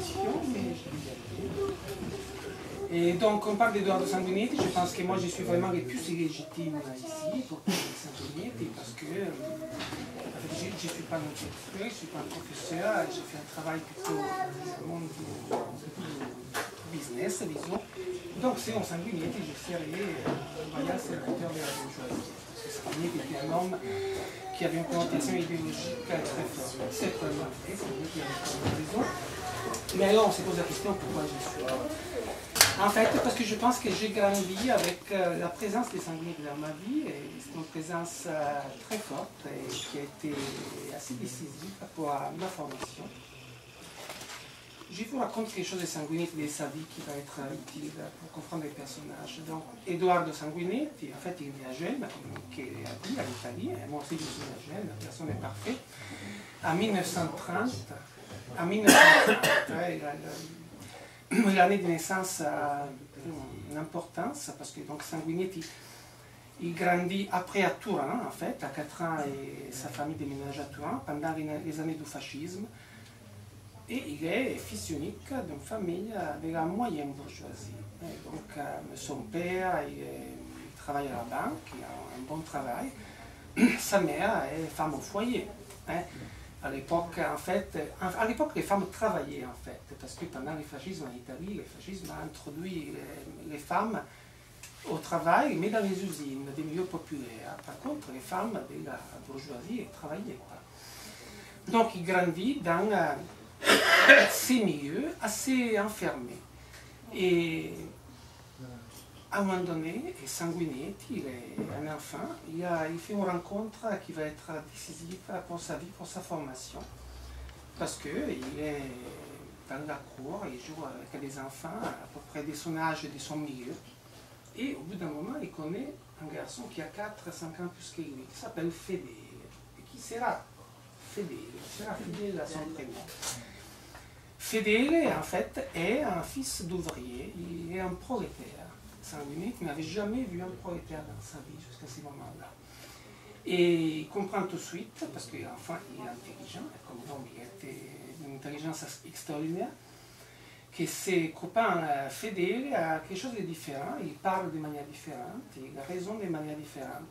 question, mais je vais y aller. Et donc, on parle d'Edoardo Sanguinetti. Je pense que moi, je suis vraiment le plus illégitime ici pour parler de Sanguinetti parce que en fait, je ne suis pas un chercheur, je ne suis pas un professeur, j'ai fait un travail plutôt dans le monde du business, disons. Donc, selon Sanguinetti, je serais un royal serviteur de la bourgeoisie. Parce que Sanguinetti était un homme qui avait une connotation idéologique très forte. C'est vraiment vrai, Sanguinetti avait raison. Mais alors, on se pose la question pourquoi je suis là. En fait, parce que je pense que j'ai grandi avec la présence des Sanguinetti dans ma vie, et c'est une présence très forte et qui a été assez décisive pour ma formation. Je vous raconte quelque chose de Sanguinetti de sa vie qui va être utile pour comprendre les personnages. Donc, Edoardo Sanguinetti, en fait, il est né à Gênes, qui est à l'Italie, et moi aussi je suis né à Gênes, personne n'est parfait. En 1930, l'année de naissance a une importance parce que donc, Sanguinetti il grandit après à Turin, en fait, à 4 ans et sa famille déménage à Turin pendant les années du fascisme. Et il est fils unique d'une famille de la moyenne bourgeoisie. Et donc son père il travaille à la banque, il a un bon travail. Sa mère est femme au foyer. Hein. À l'époque, en fait, les femmes travaillaient, en fait, parce que pendant le fascisme en Italie, le fascisme a introduit les femmes au travail, mais dans les usines, des milieux populaires. Par contre, les femmes de la bourgeoisie ne travaillaient pas. Donc, il grandit dans ces milieux assez enfermés. Et à un moment donné, Sanguinetti, il est un enfant, il fait une rencontre qui va être décisive pour sa vie, pour sa formation. Parce qu'il est dans la cour, il joue avec des enfants à peu près de son âge et de son milieu. Et au bout d'un moment, il connaît un garçon qui a 4-5 ans plus que lui, qui s'appelle Fedele. Et qui sera Fedele, sera fidèle à son prénom. Fedele, en fait, est un fils d'ouvrier, il est un prolétaire. Sanguinetti n'avait jamais vu un prolétaire dans sa vie jusqu'à ce moment-là. Et il comprend tout de suite, parce qu'enfin il est intelligent, comme homme il était d'une intelligence extraordinaire, que ses copains Fedele a quelque chose de différent, il parle de manière différente, il raisonne de manière différente.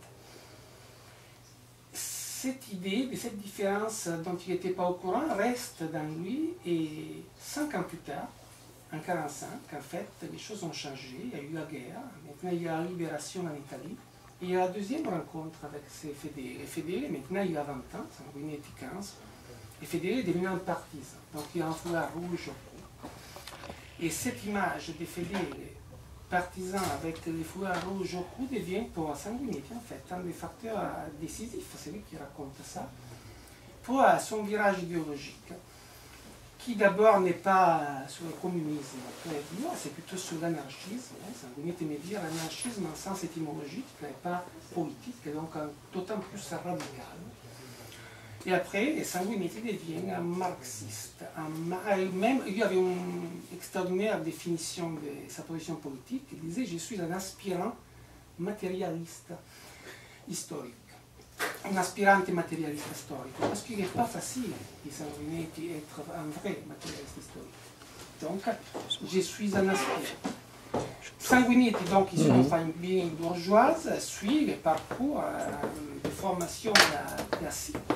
Cette idée de cette différence dont il n'était pas au courant reste dans lui et 5 ans plus tard, en 1945, en fait, les choses ont changé, il y a eu la guerre, maintenant il y a la libération en Italie, et il y a la deuxième rencontre avec Fedele. Et Fedele, maintenant il a 20 ans, Sanguinetti 15, et Fedele est devenu un partisan, donc il a un foulard rouge au cou. Et cette image de Fedele, partisan avec les foulards rouges au cou, devient pour Sanguinetti en fait un des facteurs décisifs, c'est lui qui raconte ça, pour son virage idéologique, qui d'abord n'est pas sur le communisme, c'est plutôt sur l'anarchisme. Sanguinetti aimait dire l'anarchisme en sens étymologique, n'est pas politique, et donc d'autant plus radical. Et après, Sanguinetti devient un marxiste. Même, il y avait une extraordinaire définition de sa position politique. Il disait « Je suis un aspirant matérialiste historique ». Un aspirante matérialiste historique. Parce qu'il n'est pas facile, dit Sanguinetti, être un vrai matérialiste historique. Donc, je suis un aspirant. Sanguinetti, donc, issu d'une famille bourgeoise, suit le parcours de formation classique